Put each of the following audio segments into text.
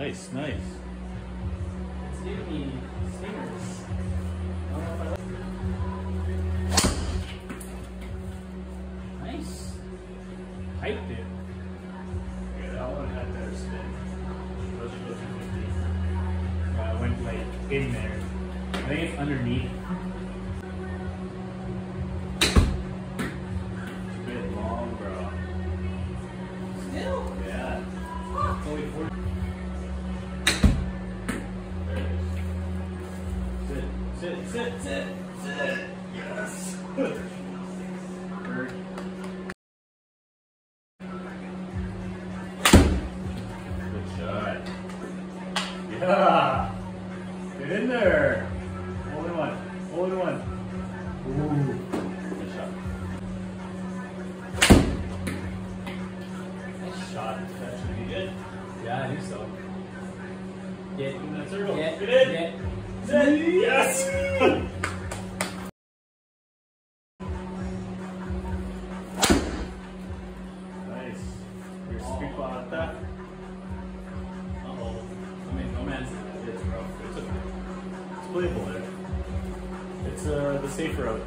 Nice, nice. It's giving me stingers. I don't know if I like it. Nice. Hyped it. Yeah, that one had better spin. Those are 250. I went like in there. I think it's underneath. It's a bit long, bro. Still? Yeah. It's only 40. There it is. Sit, sit, sit, sit. Yes. Bird. Good shot. Yeah. Get in there. Hole in one. Hole in one. Ooh. Good shot. Nice shot. That should be good. Yeah, I think so. Get In that circle. Get in. Get. Sit. Yes. Nice. Your sweet spot at that. Uh-oh. I mean, no man's. It's rough. It's playable there. It's the safe route.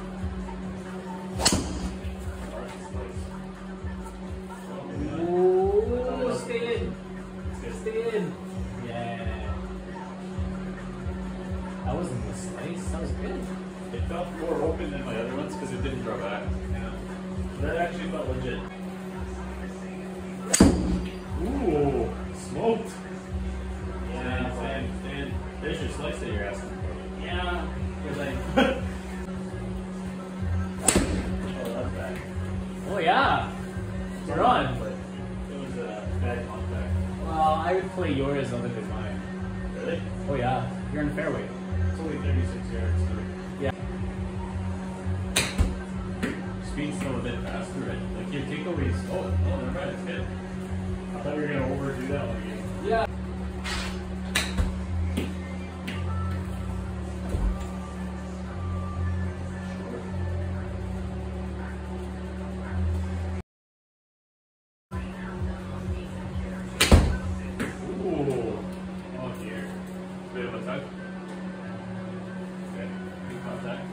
Ooh, stay in. Stay in. Yeah. That wasn't the slice. That was good. It felt more open than my other ones because it didn't draw back. Yeah. That actually felt legit. Ooh, smoked. Yeah, Stand. There's your slice that you're asking for. Yeah. You're like, Oh, that's bad. oh yeah. We're on. But it was a bad contact. Well, I would play yours other than mine. Really? Oh yeah. You're in the fairway. It's only 36 yards. So Yeah. speed's still a bit faster, right? Like your takeaways. Oh, never mind. It's good. I thought we were going to overdo that one again. Yeah. Ooh. Oh dear. Bit of a tug. Okay. Big contact.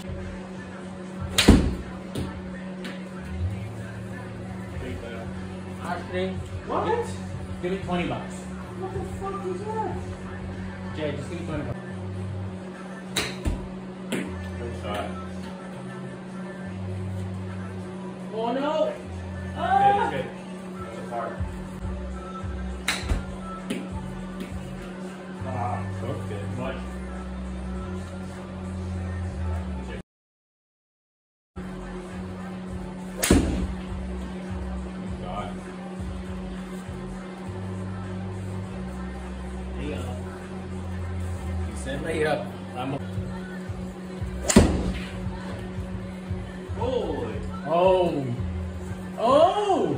Big Actually, What? give me $20. What the fuck was that? Jay, just give me $20. Good shot. Oh no! Ah! Good. That's a par. Ah, cooked it. Much. God. There you go. You said lay it up. I'm Holy. Oh! Oh!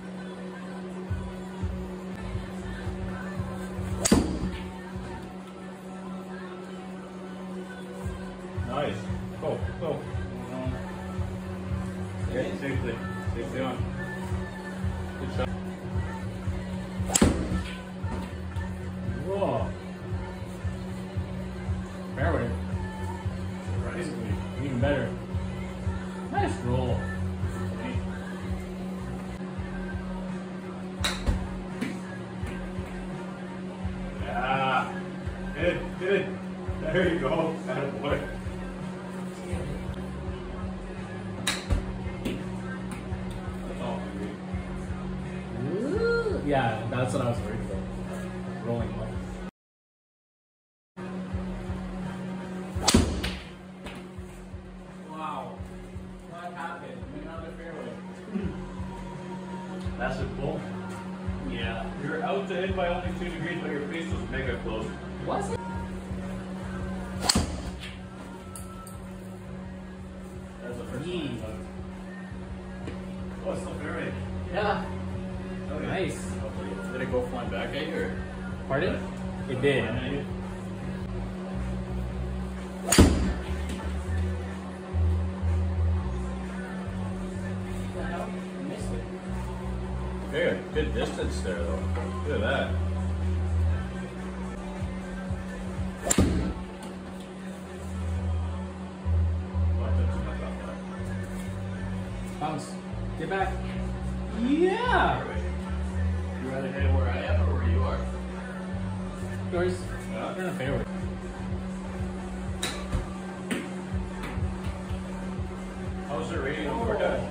Nice. Go. Okay, safely. Safely on. Good shot. Whoa. Fairway. Surprisingly. Even better. Nice roll. Yeah. Good. There you go. Attaboy. That's all hungry. Ooh. Yeah, that's what I was worried about. Rolling up. Wow. What happened? Another fairway. That's a pull. Yeah. You're out to hit by only 2 degrees, but your face was mega close. Was it? That's the first Yee. one. Oh, it's still fairway. Yeah. Okay. Nice. Did it go flying back at you or? Pardon? It did. Flying at you? Missed it. Very good distance there though. Look at that. Bounce. Get back. Yeah! You rather hit where I am or where you are? Yours. Yeah. You're in a fairway. How's your rating when we're done?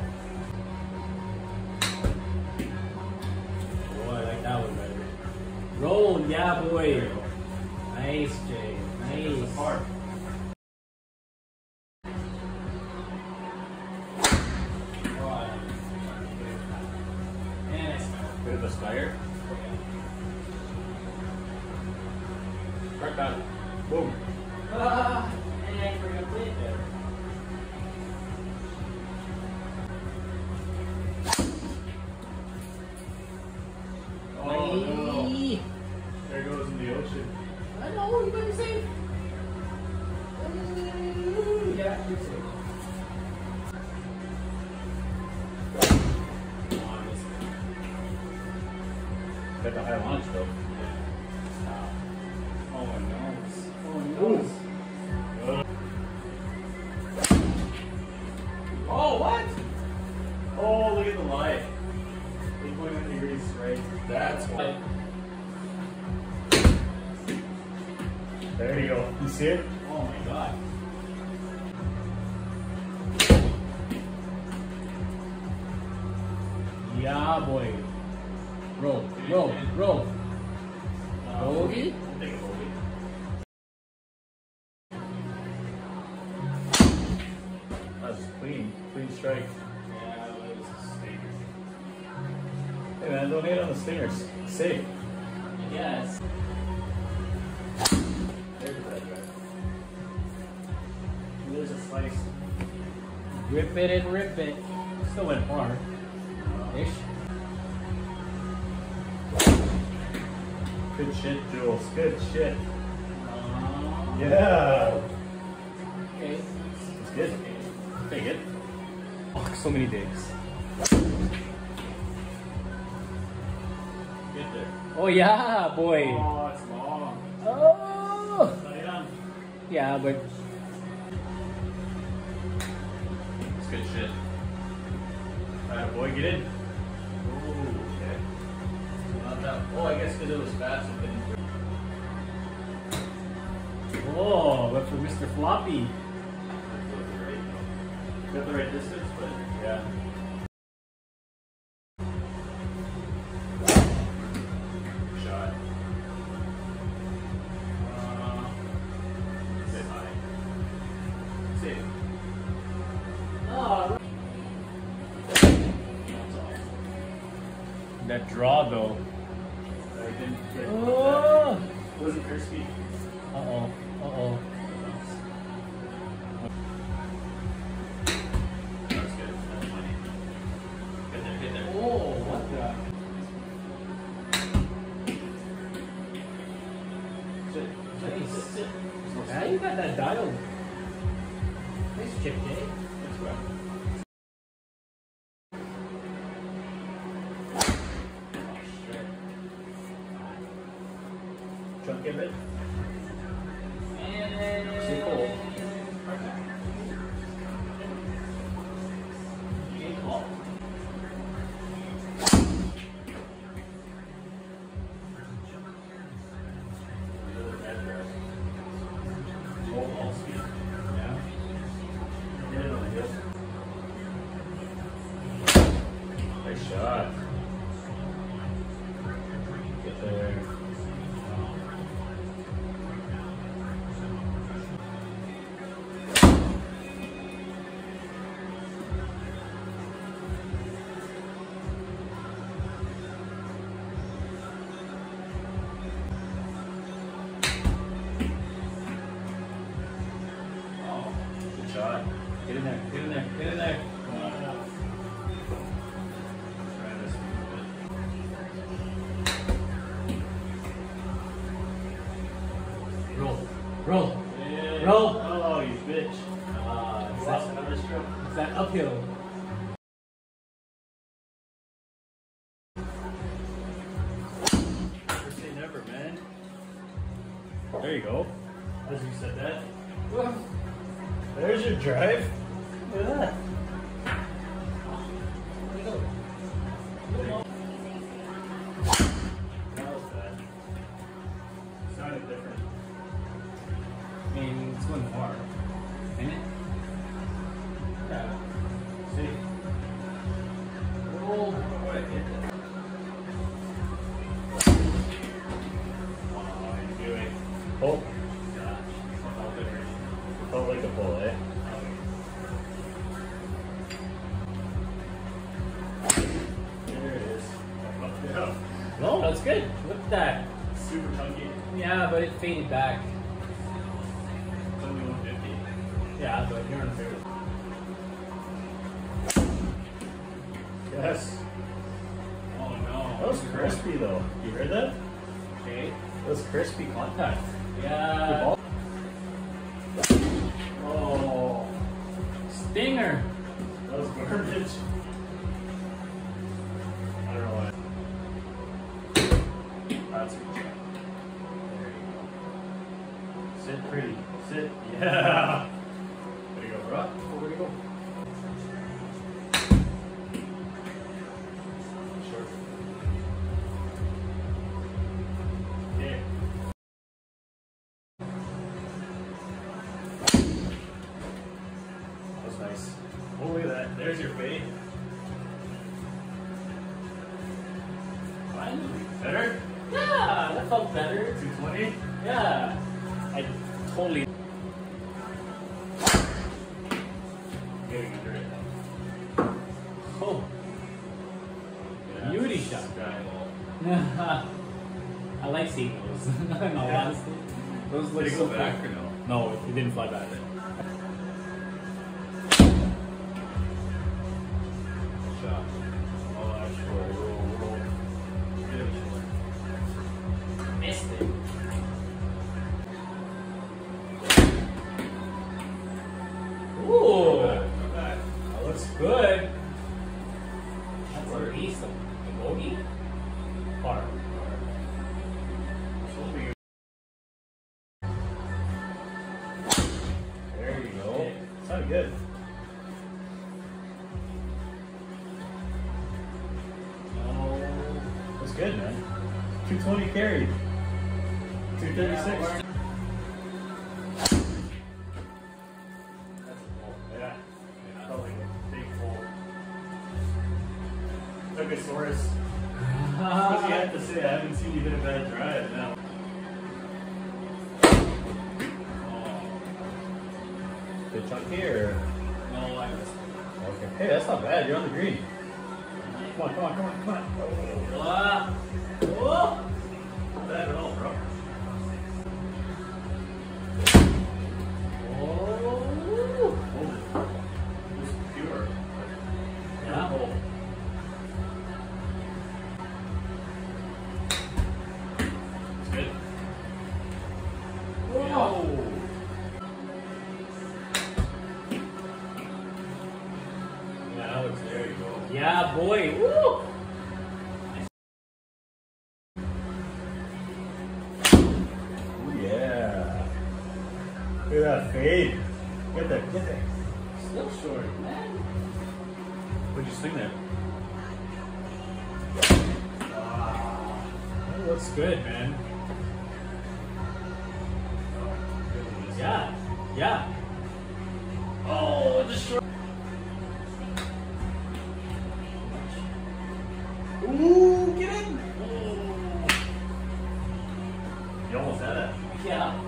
Oh, I like that one better. Roll, yeah, boy. Nice, Jay. Nice. Hard. Bit of a spider. Crack that. Boom. And I forgot to play it there. Oh no. There goes in the ocean. I know, you're gonna be safe. Yeah, you're safe. Got the high launch though. Stop. Oh my nose. Oh, nose. Oh, what? Oh, look at the light. 8.9 degrees right. That's why. There you go. You see it? Oh my god. Yeah, boy. Roll, roll, roll. Bogey? I'll take a bogey. That's clean. Clean strike. Yeah, but it was a stinger. Hey man, don't hate on the stingers. Safe. Yes. There's that guy. There's a slice. Rip it and rip it. Still went far. Ish. Good shit, Jules. Good shit. Yeah. Okay. It's good. Take it. Oh, so many digs. Get there. Oh yeah, boy. Oh, it's long. Oh. Lay down. Yeah, but It's good shit. Alright, boy, get in. Ooh, okay. Not that. Oh, I guess because it was fast, it didn't. oh, but for Mr. Floppy. Got the right distance, but yeah. Shot. Sit high. Sit. Oh, That's all. that draw though. I didn't get Oh. It wasn't crispy. Uh-oh. Uh-oh. That's good. That's funny. Get there, get there. Oh, what the? Sit. Nice. Sit, sit. Yeah, you got that dialed. Nice chip, Jay. That's right. Oh, shit. Chunk of it. See, cool. Game ball. Low ball speed. Yeah. Get it on the hill. Nice shot. Get there. Oh, good shot. Get in there. Get in there. Get in there. Try this a Roll. Roll. little bit. Yeah. Roll. Oh, you bitch. Is Lost that, another stroke. is that uphill? Never say never, man. There you go. As you said that. There's your drive. Yeah. it's good. Look at that. Super chunky. Yeah, but it faded back. It's only 150. Yeah, but you're on favorite. Yes. Oh no. That was crispy though. You heard that? Okay. That was crispy contact. Yeah. Oh, Stinger. that was garbage. I don't know why. That's a good shot. There you go. Sit pretty. Sit. Yeah. There you go, bro. Oh, where'd it go? Short. Okay. That was nice. Oh, look at that. There's your fade. Finally. Better? Yeah, that felt better. 220? Yeah. I totally. Getting under it. Oh. Yeah, Beauty it's shot. skyball. I like seeing those. In all Yeah. honesty. Those look Did it so go back cool. or no? No, it didn't fly back. Shot. Oh, that's short. Roll. Get it short. Missed it. Ooh, Not bad. that looks good. That's a piece of bogey. Par. There you go. Sounded good. Oh. That's good, man. 220 carried. 236. Yeah. Felt like a big hole. Took a Saurus. What's he have to say? I haven't seen you hit a bad drive now. Good chunk here. No, I missed it. Okay. Hey, that's not bad. You're on the green. Come on. Ah. Oh. Not bad at all, bro. Oh. It was pure. Yeah. Oh. It's good. Whoa. Yeah, that looks, there you go. Yeah, boy. Woo. Ooh, yeah. Look at that fade. Get that. Still short, man. What'd you swing there? That looks good, man. Yeah. Yeah. Oh, the short. Ooh, get in. You almost had it. Yeah.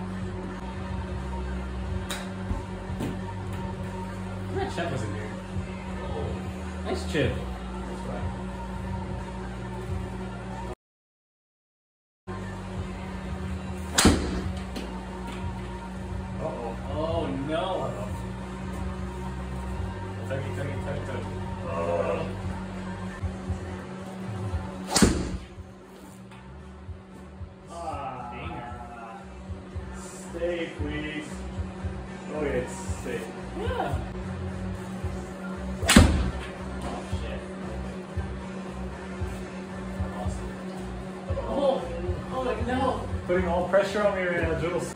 That chip wasn't there. Nice chip. That's right. Uh-oh. Oh no. Tuck it. Stay, please. Oh, yeah, it's safe. Yeah. Oh shit. Oh, oh no. Putting all pressure on me right now, Jules.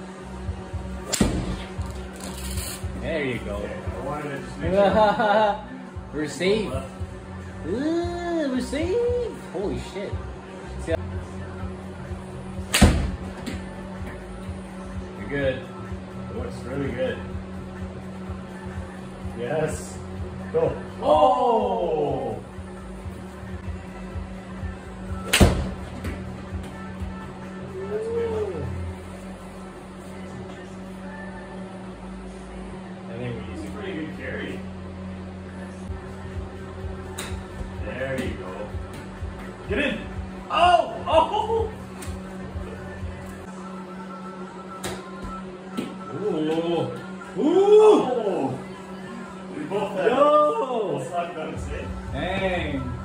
There you go. Okay, I wanted to just make sure. We're safe. We're safe. Holy shit. See You're good. It looks really good. Yes. Go. Oh! That's a good one. I think we It's used a pretty good carry. There you go. Get in. Oh! That's it. Dang.